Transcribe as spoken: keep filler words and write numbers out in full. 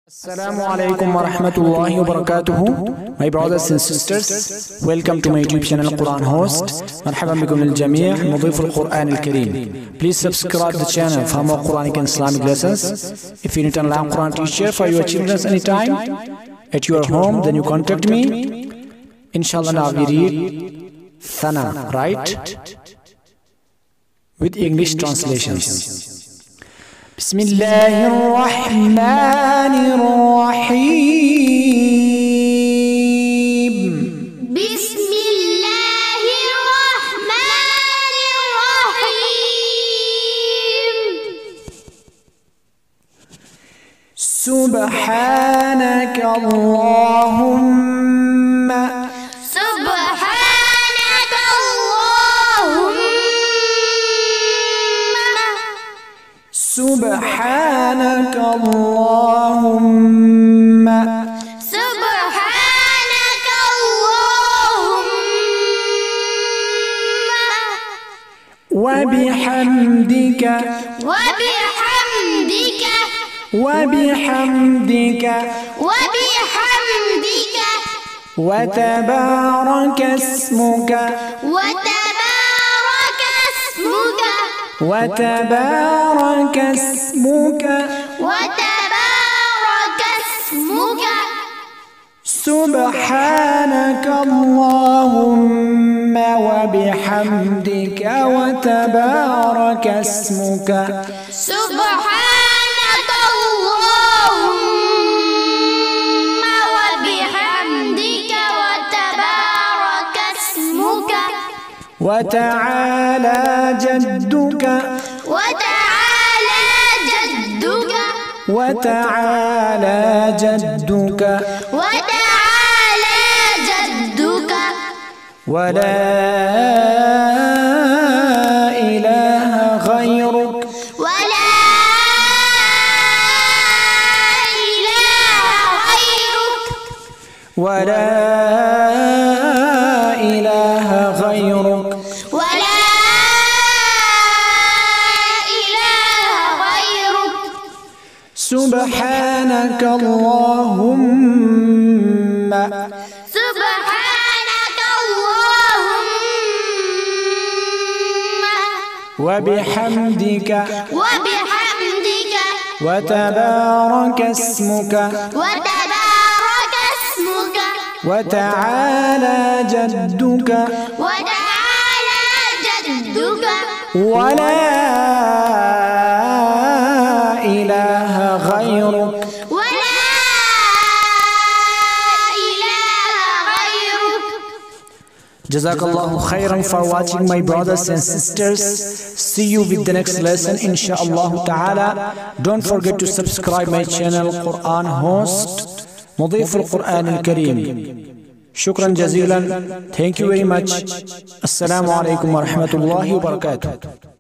Assalamu alaikum wa rahmatullahi wa barakatuhu. My brothers and sisters, welcome to my YouTube channel Quran Host. Marhaban bikum al Jamia, Mudif al Quran al Kareem. Please subscribe the channel for more Quranic and Islamic lessons. If you need an Al Quran teacher for your children anytime at your home, then you contact me. Inshallah, now we read Thana, right? With English translations. بسم الله الرحمن الرحيم بسم الله الرحمن الرحيم سبحانك اللهم سبحانك اللهم سبحانك اللهم سبحانك اللهم وبحمدك وبحمدك وبحمدك وبحمدك وتبارك اسمك وتبارك اسمك وتبارك اسمك وتبارك اسمك سبحانك اللهم وبحمدك وتبارك اسمك سبحانك اللهم وبحمدك وتبارك اسمك وتعالى جدك وتعالى جدك وتعالى جدك وتعالى جدك ولا إله غيرك ولا إله غيرك ولا إله غيرك ولا إله غيرك سبحانك اللهم سبحانك اللهم وبحمدك وبحمدك وتبارك اسمك وتبارك اسمك وتعالى جدك وتعالى جدك ولا إله غيرك ولا إله غيرك. Jazakallahu khairan for watching, my brothers and sisters. See you with the next lesson inshallah ta'ala. Don't forget to subscribe my channel Quran Host Mudif al Quran al Kareem. Shukran jazilan. Thank you very much. Assalamu alaikum wa rahmatullahi wa barakatuh.